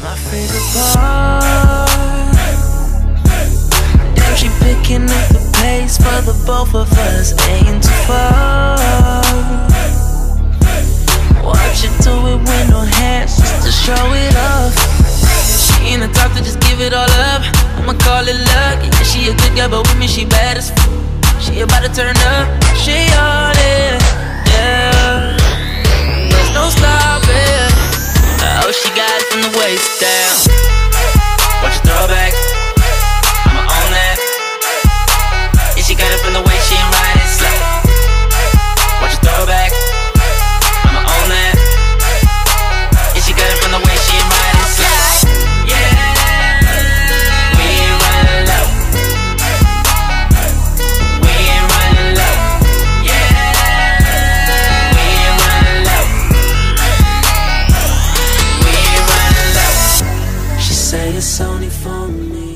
My favorite part, damn, she picking up the pace for the both of us, ain't too far. Watch it do it with no hands, just to show it off. She ain't the type to just give it all up, I'ma call it luck. Yeah, she a good girl, but with me she bad as f. She about to turn up, she on it, yeah. There's no stopping. Oh, she got it from the waist down. Watch her throw back, I'ma own that. Yeah, she got it from the way she ain't riding slow. Watch her throw back, I'ma own that. Yeah, she got it from the way she ain't riding slow. Yeah, we ain't running low. We ain't running low. Yeah, we ain't running low. We ain't running low. She say it's only for me.